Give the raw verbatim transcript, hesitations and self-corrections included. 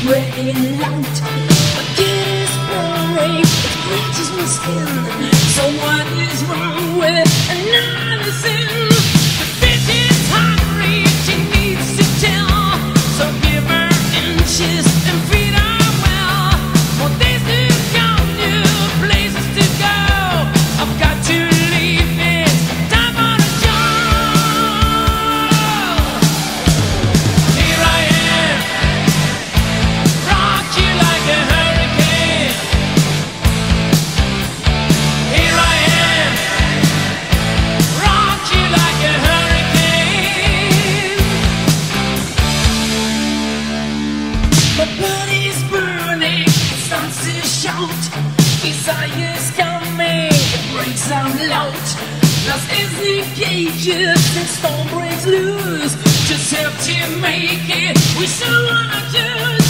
spreading light. But it is boring, it bleaches my skin. So what is wrong with another sin? The bitch is hungry, she needs to tell. So give her inches and feed her well. More days to come, new places to go. I've got to leave, it's time for the show. Here I am, rock you like a hurricane. Here I am, rock you like a hurricane. My body's burning, it starts to shout. Desire's coming, it breaks out loud. Lost is the cages, and storm breaks loose. Just help to make it, we still wanna choose.